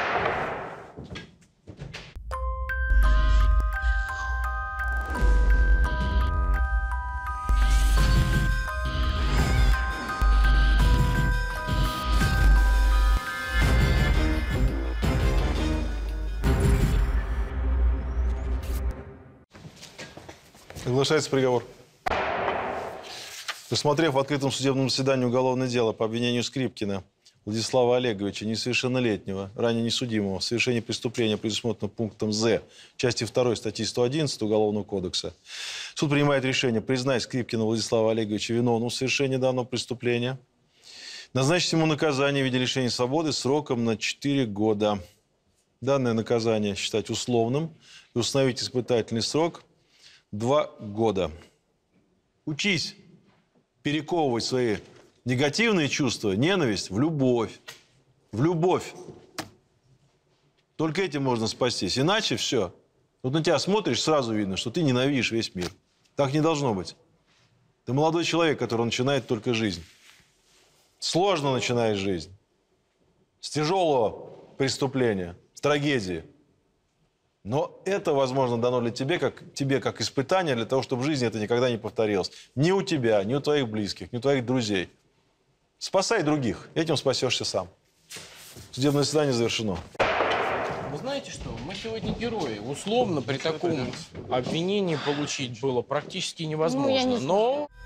Speaker 5: Оглашается приговор. Рассмотрев в открытом судебном заседании уголовное дело по обвинению Скрипкина Владислава Олеговича, несовершеннолетнего, ранее несудимого, в совершении преступления, предусмотренного пунктом З, части 2 статьи 111 Уголовного кодекса, суд принимает решение признать Скрипкина Владислава Олеговича виновным в совершении данного преступления, назначить ему наказание в виде лишения свободы сроком на 4 года. Данное наказание считать условным и установить испытательный срок 2 года. Учись перековывать свои негативные чувства, ненависть в любовь. В любовь. Только этим можно спастись. Иначе все. Вот на тебя смотришь, сразу видно, что ты ненавидишь весь мир. Так не должно быть. Ты молодой человек, который начинает только жизнь. Сложно начинает жизнь. С тяжелого преступления, с трагедии. Но это, возможно, дано для тебе как испытание, для того, чтобы в жизни это никогда не повторилось. Ни у тебя, ни у твоих близких, ни у твоих друзей. Спасай других, этим спасешься сам. Судебное заседание завершено.
Speaker 10: Вы знаете что? Мы сегодня герои. Условно при таком обвинении получить было практически невозможно.
Speaker 14: Ну, я не знаю.
Speaker 10: Но